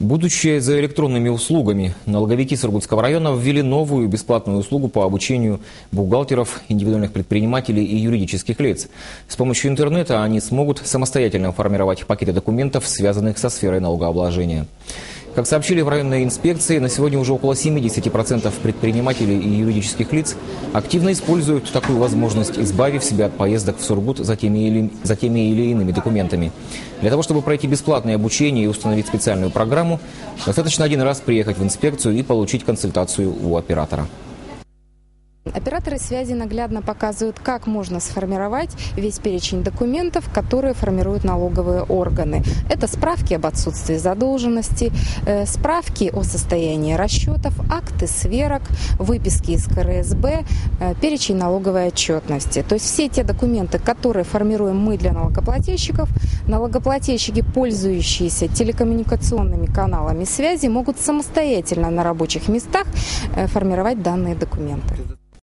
Будущее за электронными услугами. Налоговики Сургутского района ввели новую бесплатную услугу по обучению бухгалтеров, индивидуальных предпринимателей и юридических лиц. С помощью интернета они смогут самостоятельно формировать пакеты документов, связанных со сферой налогообложения. Как сообщили в районной инспекции, на сегодня уже около 70% предпринимателей и юридических лиц активно используют такую возможность, избавив себя от поездок в Сургут за теми или иными документами. Для того, чтобы пройти бесплатное обучение и установить специальную программу, достаточно один раз приехать в инспекцию и получить консультацию у оператора. Операторы связи наглядно показывают, как можно сформировать весь перечень документов, которые формируют налоговые органы. Это справки об отсутствии задолженности, справки о состоянии расчетов, акты сверок, выписки из КРСБ, перечень налоговой отчетности. То есть все те документы, которые формируем мы для налогоплательщиков, налогоплательщики, пользующиеся телекоммуникационными каналами связи, могут самостоятельно на рабочих местах формировать данные документы.